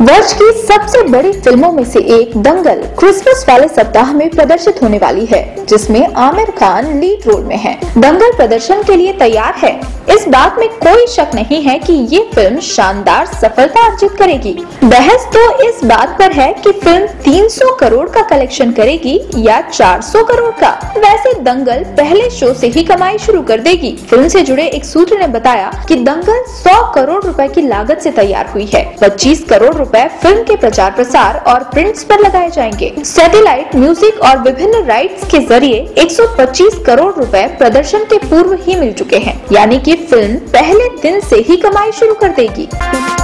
वर्ष की सबसे बड़ी फिल्मों में से एक दंगल क्रिसमस वाले सप्ताह में प्रदर्शित होने वाली है, जिसमें आमिर खान लीड रोल में है। दंगल प्रदर्शन के लिए तैयार है। इस बात में कोई शक नहीं है कि ये फिल्म शानदार सफलता अर्जित करेगी। बहस तो इस बात पर है कि फिल्म 300 करोड़ का कलेक्शन करेगी या 400 करोड़ का। वैसे दंगल पहले शो से ही कमाई शुरू कर देगी। फिल्म से जुड़े एक सूत्र ने बताया कि दंगल 100 करोड़ रुपए की लागत से तैयार हुई है। 25 करोड़ रुपए फिल्म के प्रचार प्रसार और प्रिंट्स पर लगाए जाएंगे। सैटेलाइट, म्यूजिक और विभिन्न राइट्स के जरिए 125 करोड़ रुपए प्रदर्शन के पूर्व ही मिल चुके हैं, यानी कि फिल्म पहले दिन से ही कमाई शुरू कर देगी।